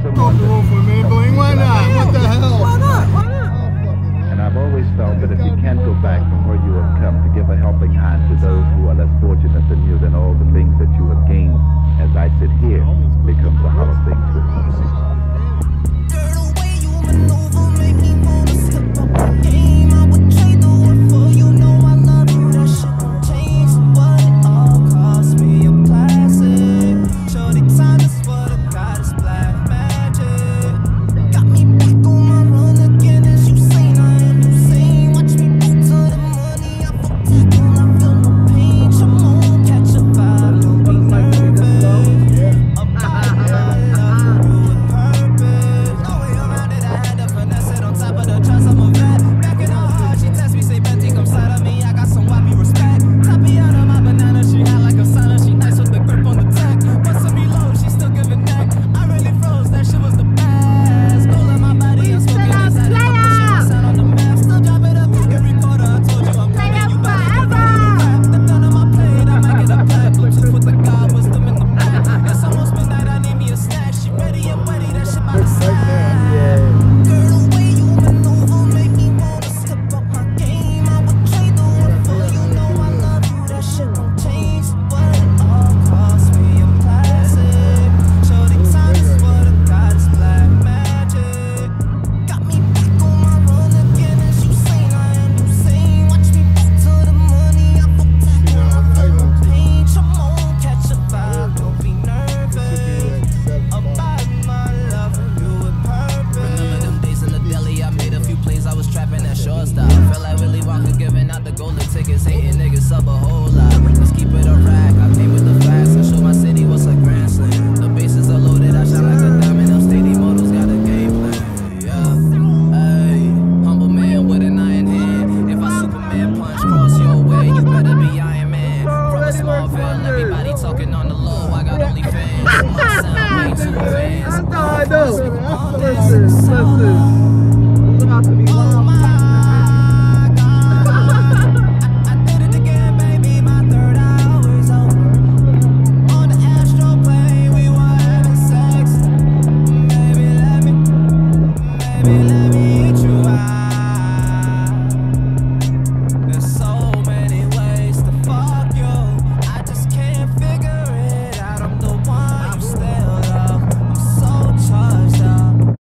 Go the roof with me, Bling. Why not? What the hell? Why not? Why not? And I've always felt that if you can't go back from where you have come to give a helping hand to those who are less fortunate than you, then all the things that you have gained as I sit here becomes a hollow thing to me. Everybody talking on the low. I got only fans. I sound way too advanced. That's how I know. Listen.